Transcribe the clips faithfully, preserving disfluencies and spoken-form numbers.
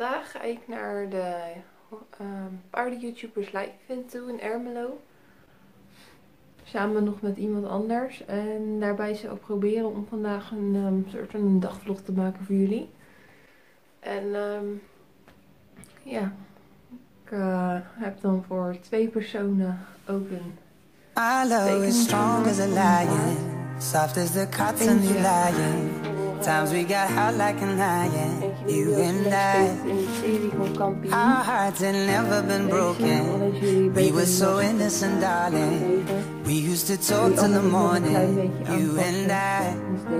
vandaag ga ik naar de uh, paarden-YouTubers live event toe in Ermelo. Samen nog met iemand anders. En daarbij zal ik proberen om vandaag een um, soort van een dagvlog te maken voor jullie. En um, ja, ik uh, heb dan voor twee personen ook een I love is strong as a lion, soft as the cotton you lying. Times we got hot like an iron, you and I. Our hearts had never been broken. We were so innocent, darling. We used to talk till the morning, you and I.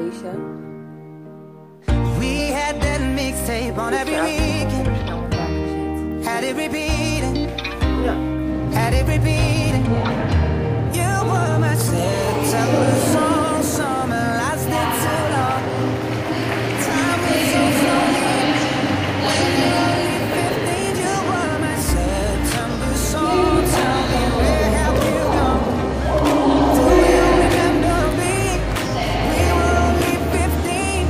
We had that mixtape on every weekend. Had it repeating, had it repeating. You were my September song, summer lasted too long. Time was so slowly. When you were only fifteen, you were my September song. Tell me, where have you gone? Do you remember me? We were only fifteen.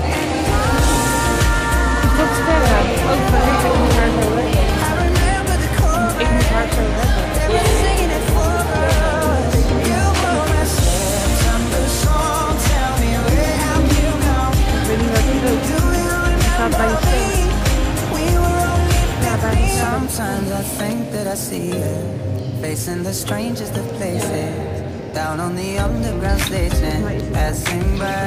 Tot verder, ook van ik moet haar zo leggen. I remember the chorus. Ik moet haar zo leggen. They were singing it for us. You were my September song. Tell me, where have you gone? Ik weet niet wat je doet. Je gaat bij je stem. Ja, bij je stem. Sometimes I think that I see you facing the strangest of places, down on the underground station, passing by.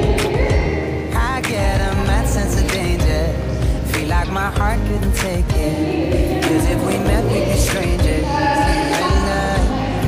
I get a mad sense of danger, feel like my heart couldn't take it, cause if we met we'd be strangers. And I,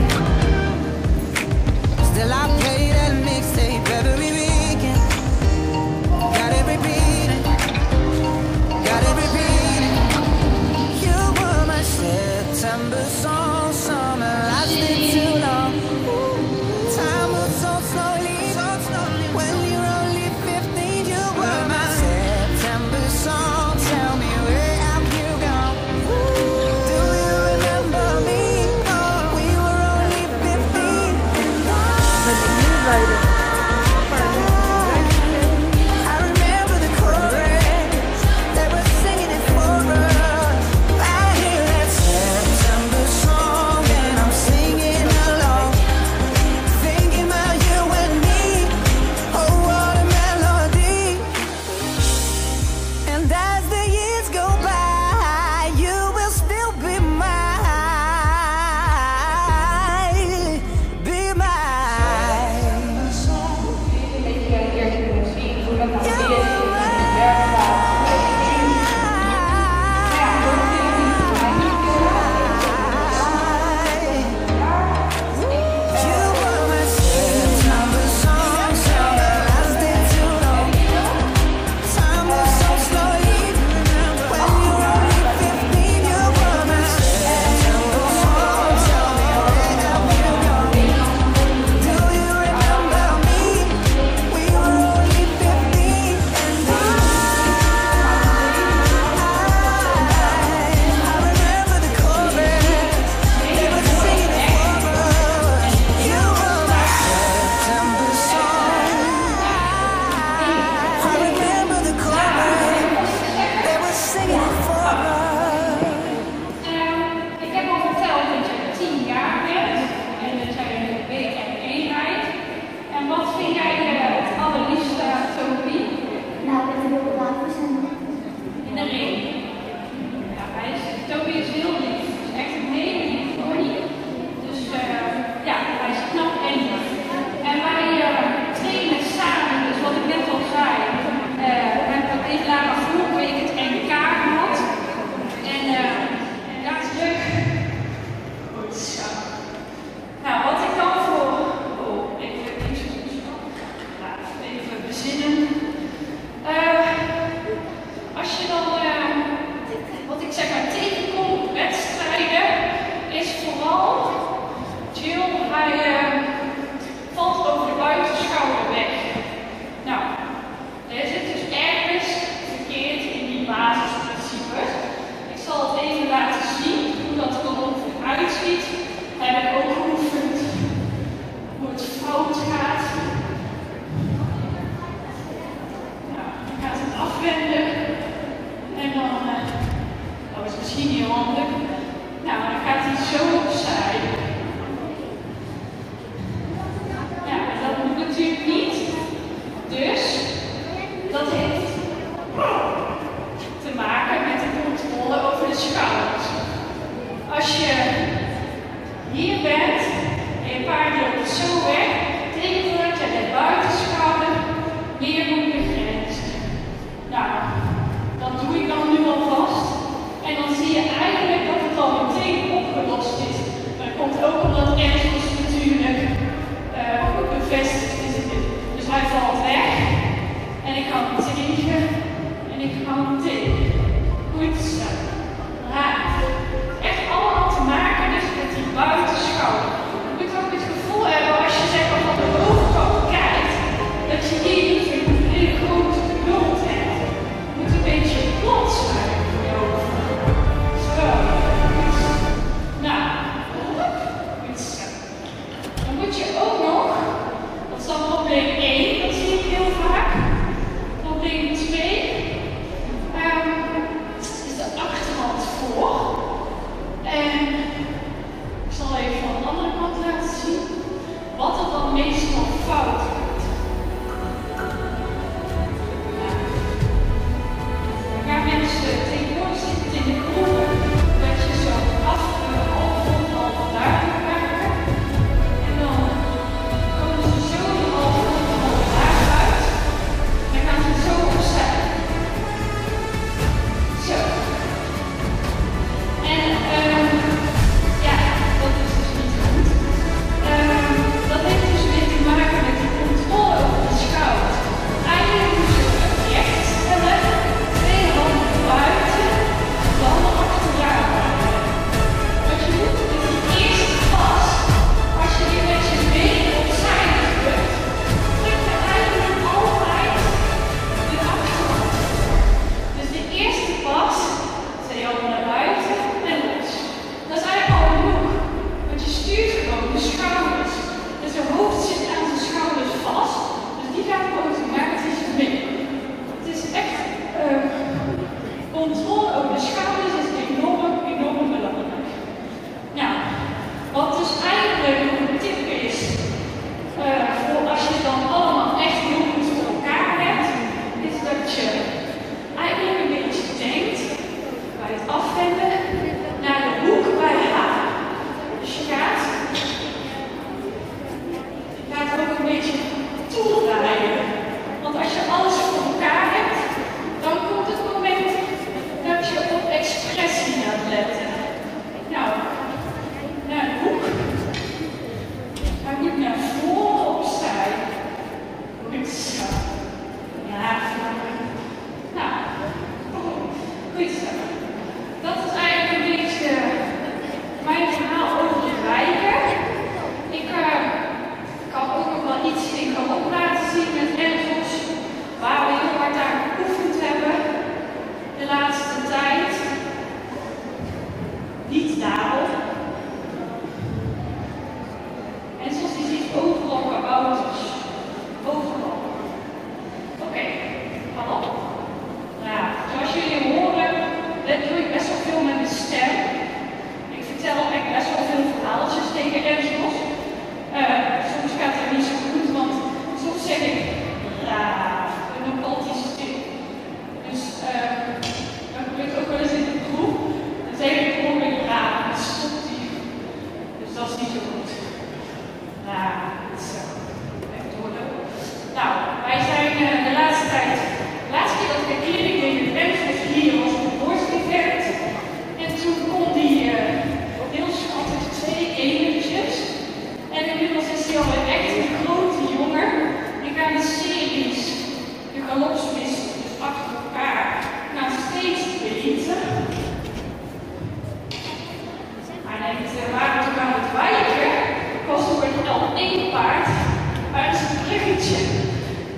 still I play that mixtape every weekend. Got it repeating, got it repeating. You were my September song, summer lasted too long. Time moves so slowly, so slowly. When you're only fifteen, you were my September song. Tell me, where have you gone? Do you remember me? Oh,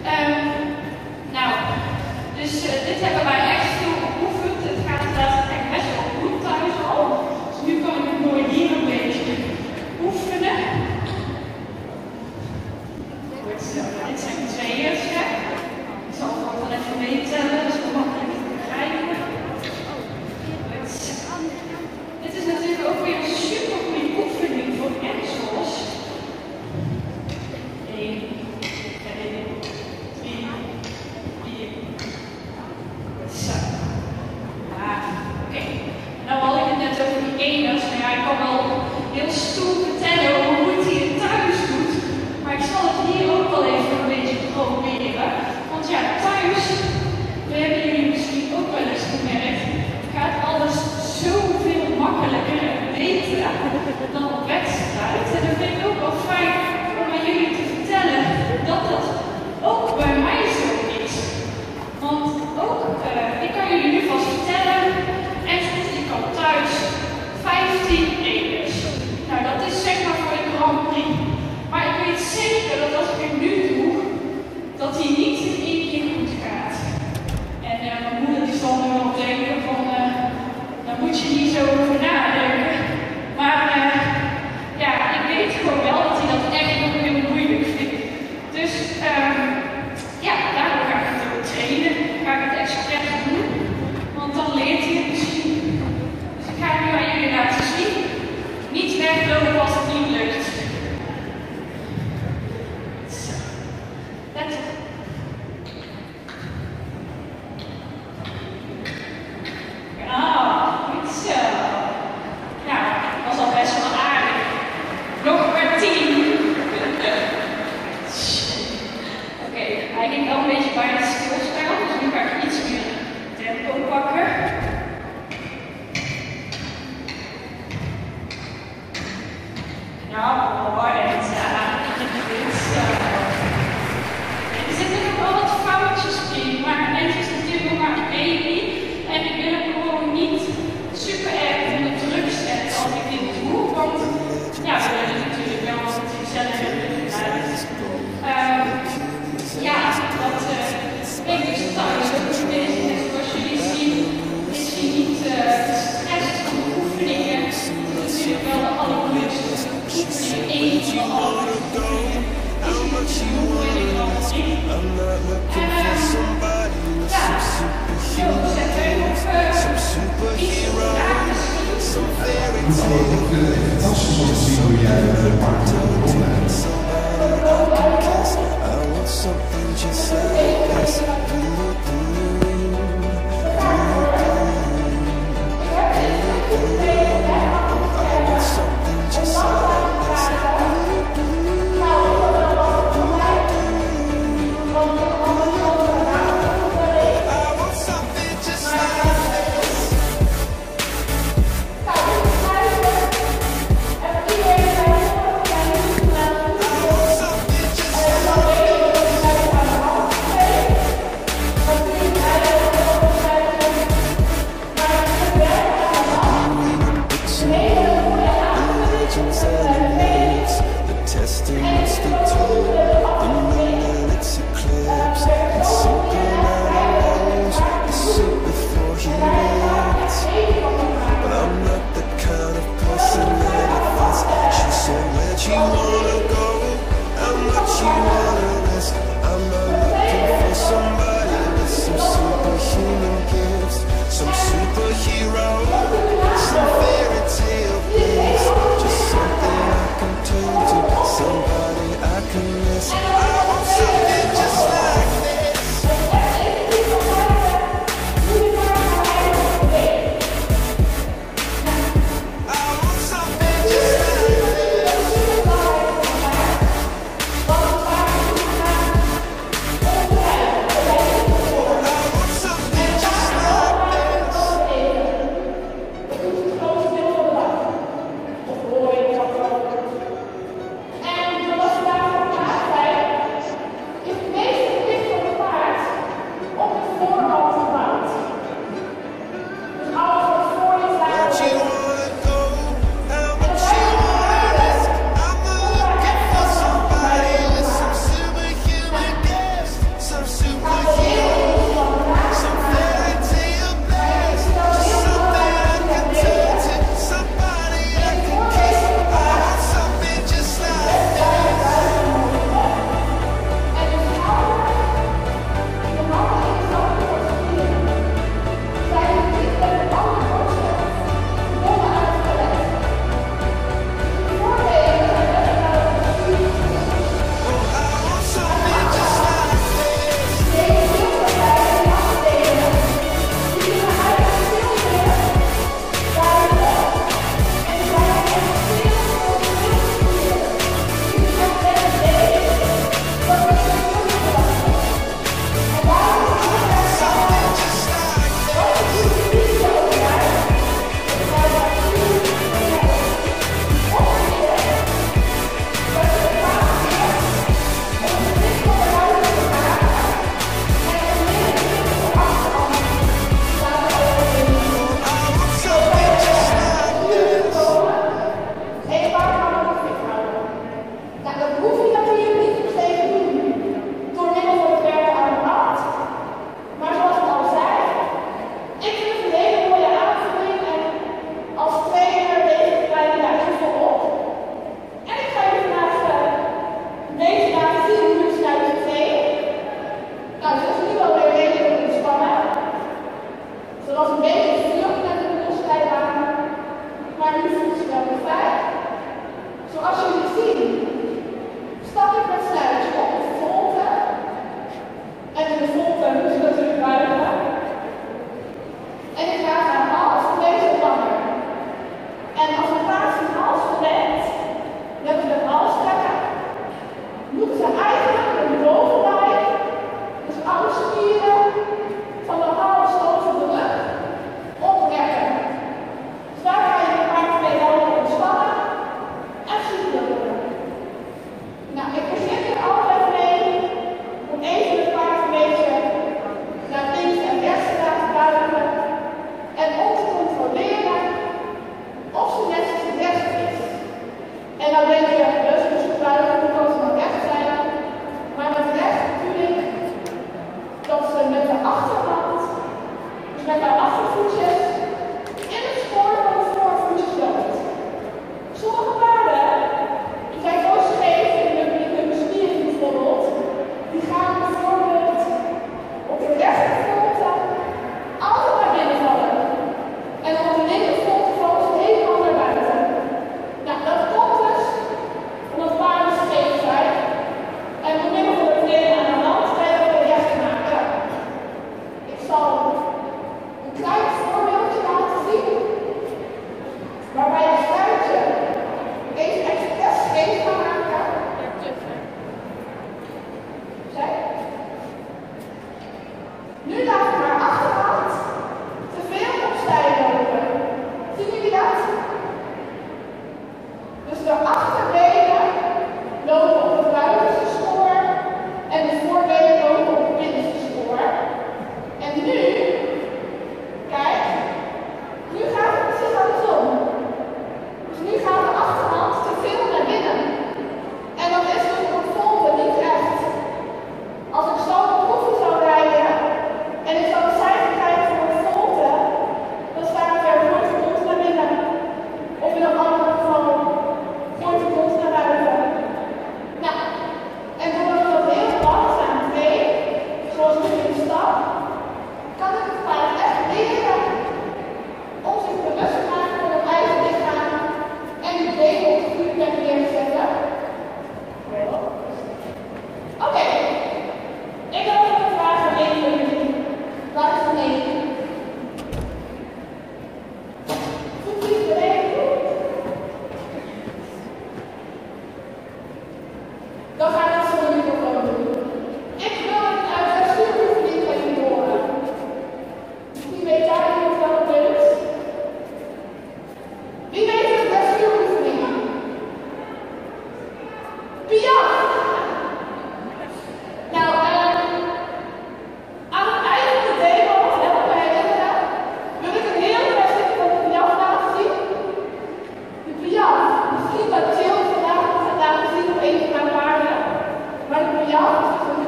Um, nou, dus uh, dit hebben wij echt veel geoefend. Het gaat inderdaad echt best wel goed thuis al. Dus nu kan ik het mooi hier een beetje oefenen. Goed, zo, dit zijn tweeën. Ik zal het wel even meetellen, dat is wel makkelijk te begrijpen. Dit is natuurlijk ook weer een super goede oefening voor enkels. één, twee, drie, vier. Zo. Ah, oké. Okay. Nou had ik het net over die eners. Nou ja, ik kan wel heel stoer vertellen hoe goed hij het thuis doet. Maar ik zal het hier ook wel even een beetje proberen. Want ja, thuis, we hebben jullie misschien ook wel eens gemerkt, gaat alles zoveel makkelijker en beter dan op wedstrijd. En dat vind ik ook wel fijn om aan jullie te vertellen dat dat ook bij mij zo is. Want ook, uh, ik kan jullie nu vast vertellen, en ik kan thuis vijftien eners. Nou, dat is zeg maar voor de Grand Prix. Maar ik weet zeker dat als ik het nu doe, dat hij niet in één keer goed gaat. En uh, mijn moeder die zal nu wel denken van, uh, daar moet je niet zo over nadenken. Maar uh, ja, ik weet gewoon wel dat hij dat echt nog heel moeilijk vindt. Dus uh, ja, daarom ga ik het ook trainen. Ga ik het expres doen. Want dan leert hij het misschien. Dus ik ga het nu aan jullie laten zien. Niet weglopen als het niet lukt. Zo. Let op. Ah, goed zo. Nou, dat was al best wel aardig. Nog maar tien. Oké, okay, hij ging wel een beetje bijna stilstaan, dus nu ga ik iets meer tempo pakken. Nou, mooi. En goed zo. Er zitten nog wel wat foutjes in, maar het is natuurlijk nog maar een baby. En ik wil hem gewoon niet super erg onder druk zetten als ik dit doe. Want ja, we willen natuurlijk wel wat het gezellig en leuk blijft. Um, ja, dat uh, ik dus thuis ook een beetje, zoals jullie zien, is hij niet uh, gestrest van de oefeningen. Dat is natuurlijk wel de allermoeilijkste oefening. Eén van alle oefeningen is natuurlijk heel moeilijk dan ik. En uh, ja, zo zetten we nog uh, iets vragen misschien. Fantastisch om te zien hoe jij het maakt van de rollen. Thank you.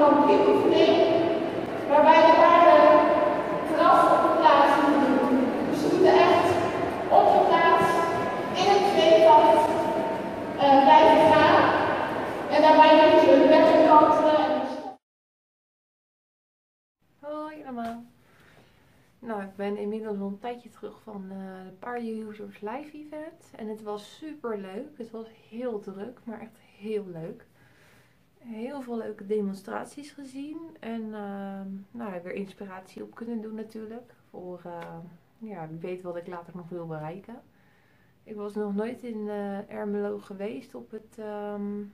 kampioenoefening, waarbij je paarden vanaf de plaats moeten doen. Dus ze moeten echt op de plaats in het tweepacht uh, blijven gaan. En daarbij moet je hun weg kantelen en hoi allemaal. Nou, ik ben inmiddels al een tijdje terug van uh, de Paardenusers live event. En het was super leuk. Het was heel druk, maar echt heel leuk. Heel veel leuke demonstraties gezien. En uh, nou, weer inspiratie op kunnen doen natuurlijk. Voor uh, ja, wie weet wat ik later nog wil bereiken. Ik was nog nooit in uh, Ermelo geweest op het um,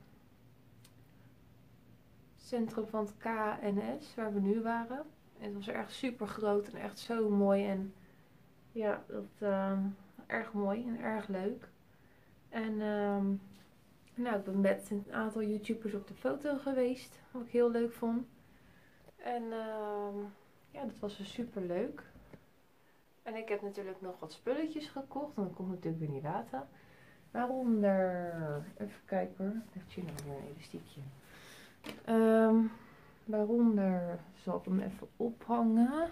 centrum van het K N S waar we nu waren. Het was echt super groot en echt zo mooi. En ja, dat uh, erg mooi en erg leuk. En um, nou, ik ben met een aantal YouTubers op de foto geweest. Wat ik heel leuk vond. En uh, ja, dat was dus super leuk. En ik heb natuurlijk nog wat spulletjes gekocht. Want dat komt natuurlijk weer niet laten. Waaronder, even kijken hoor. Ligt hier nog weer een elastiekje. Um, waaronder zal ik hem even ophangen.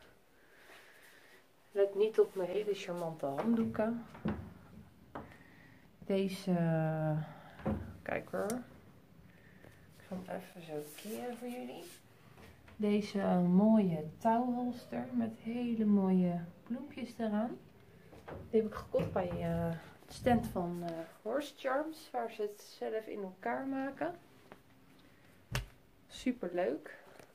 Let niet op mijn hele charmante handdoeken. Deze, kijk hoor. Ik zal hem even zo keren voor jullie. Deze mooie touwholster met hele mooie bloempjes eraan. Die heb ik gekocht bij uh, het stand van uh, Horse Charms, waar ze het zelf in elkaar maken. Super leuk.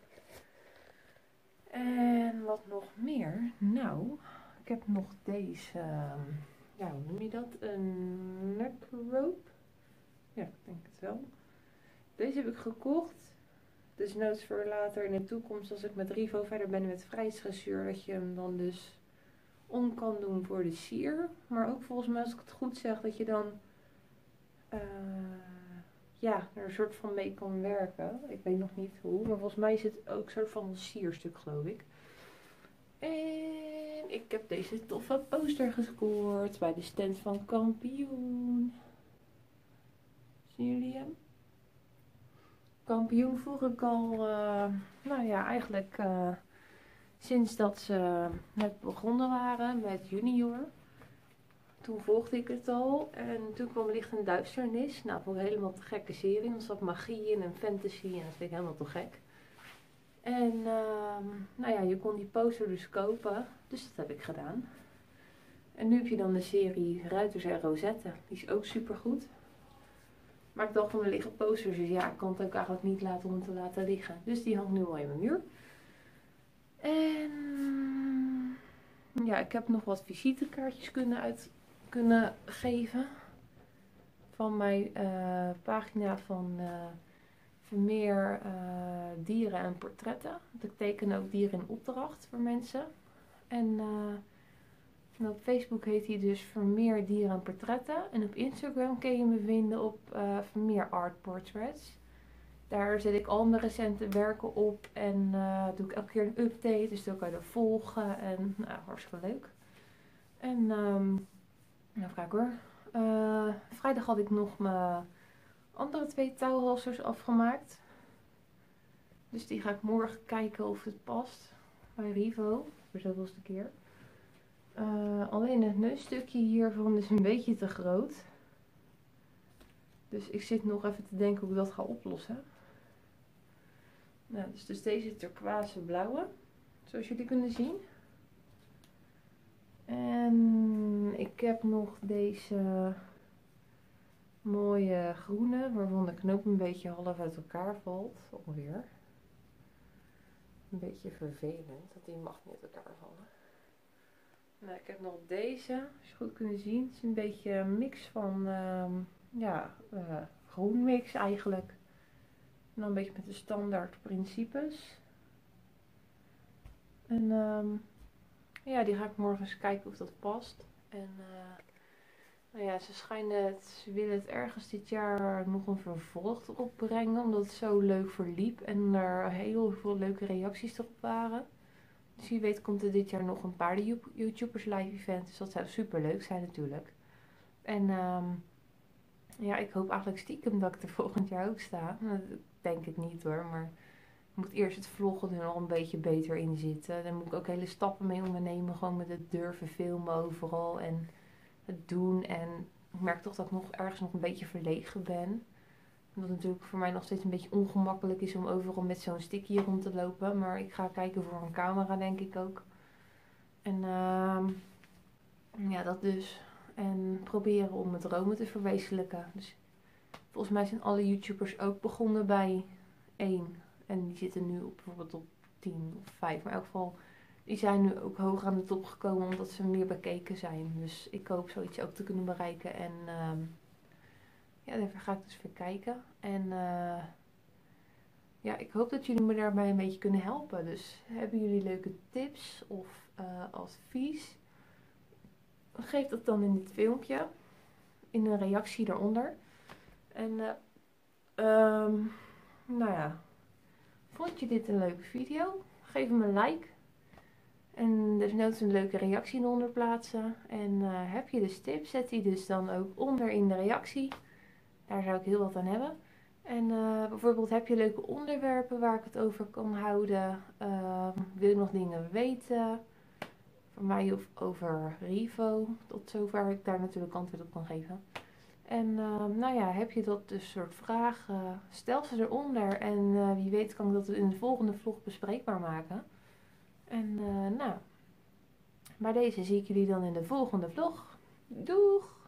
En wat nog meer? Nou, ik heb nog deze, uh, ja, hoe noem je dat? Een neck rope. Ja, ik denk het wel. Deze heb ik gekocht. Dus noods voor later in de toekomst, als ik met Rivo verder ben met vrijheidsdressuur, dat je hem dan dus om kan doen voor de sier. Maar ook volgens mij, als ik het goed zeg, dat je dan uh, ja, er een soort van mee kan werken. Ik weet nog niet hoe, maar volgens mij is het ook een soort van een sierstuk, geloof ik. En ik heb deze toffe poster gescoord bij de stand van Kampioen. Zien jullie hem? Kampioen vroeg ik al, uh, nou ja, eigenlijk uh, sinds dat ze net begonnen waren met junior. Toen volgde ik het al en toen kwam Licht en Duisternis. Nou, vond ik helemaal te gekke serie, want er zat magie in en fantasy en dat vind ik helemaal te gek. En uh, nou ja, je kon die poster dus kopen, dus dat heb ik gedaan. En nu heb je dan de serie Ruiters en Rozetten, die is ook super goed. Maar ik dacht van, er liggen posters, dus ja, ik kan het ook eigenlijk niet laten om het te laten liggen. Dus die hangt nu al in mijn muur. En ja, ik heb nog wat visitekaartjes kunnen, uit, kunnen geven. Van mijn uh, pagina van uh, Vermeer uh, dieren en portretten. Want ik teken ook dieren in opdracht voor mensen. En... Uh, En op Facebook heet hij dus Vermeer Dieren en Portretten. En op Instagram kun je me vinden op uh, Vermeer Art Portraits. Daar zet ik al mijn recente werken op en uh, doe ik elke keer een update. Dus dan kan je er volgen en nou, hartstikke leuk. En um, even kijken hoor. Uh, vrijdag had ik nog mijn andere twee touwhalsers afgemaakt. Dus die ga ik morgen kijken of het past bij Rivo. Voor zoveelste keer. Uh, alleen het neusstukje hiervan is een beetje te groot. Dus ik zit nog even te denken hoe ik dat ga oplossen. Nou, dus, dus deze turquoise blauwe. Zoals jullie kunnen zien. En ik heb nog deze mooie groene. Waarvan de knoop een beetje half uit elkaar valt. Ongeveer. Een beetje vervelend dat die mag niet uit elkaar vallen. Nou, ik heb nog deze, als je goed kunt zien. Het is een beetje een mix van, uh, ja, uh, groen mix eigenlijk. En dan een beetje met de standaard principes. En um, ja, die ga ik morgen eens kijken of dat past. En uh, nou ja, ze schijnen het, ze willen het ergens dit jaar nog een vervolg erop brengen. Omdat het zo leuk verliep en er heel veel leuke reacties erop waren. Dus wie weet komt er dit jaar nog een paar YouTubers live event. Dus dat zou super leuk zijn natuurlijk. En um, ja, ik hoop eigenlijk stiekem dat ik er volgend jaar ook sta. Ik denk het niet hoor, maar moet eerst het vloggen er nog een beetje beter in zitten. Daar moet ik ook hele stappen mee ondernemen. Gewoon met het durven filmen overal en het doen. En ik merk toch dat ik nog ergens nog een beetje verlegen ben. Omdat het natuurlijk voor mij nog steeds een beetje ongemakkelijk is om overal met zo'n stickje rond te lopen. Maar ik ga kijken voor een camera, denk ik ook. En uh, ja, dat dus. En proberen om mijn dromen te verwezenlijken. Dus volgens mij zijn alle YouTubers ook begonnen bij één. En die zitten nu op, bijvoorbeeld op tien of vijf. Maar in elk geval, die zijn nu ook hoger aan de top gekomen omdat ze meer bekeken zijn. Dus ik hoop zoiets ook te kunnen bereiken. En uh, ja, daar ga ik dus weer kijken. En uh, ja, ik hoop dat jullie me daarbij een beetje kunnen helpen. Dus hebben jullie leuke tips of uh, advies? Geef dat dan in dit filmpje. In een reactie daaronder. En uh, um, nou ja. Vond je dit een leuke video? Geef hem een like. En desnoods een leuke reactie eronder plaatsen. En uh, heb je dus tips, zet die dus dan ook onder in de reactie. Daar zou ik heel wat aan hebben. En uh, bijvoorbeeld heb je leuke onderwerpen waar ik het over kan houden. Uh, wil je nog dingen weten? Van mij of over Revo. Tot zover ik daar natuurlijk antwoord op kan geven. En uh, nou ja, heb je dat dus soort vragen, stel ze eronder. En uh, wie weet kan ik dat in de volgende vlog bespreekbaar maken. En uh, nou, bij deze zie ik jullie dan in de volgende vlog. Doeg!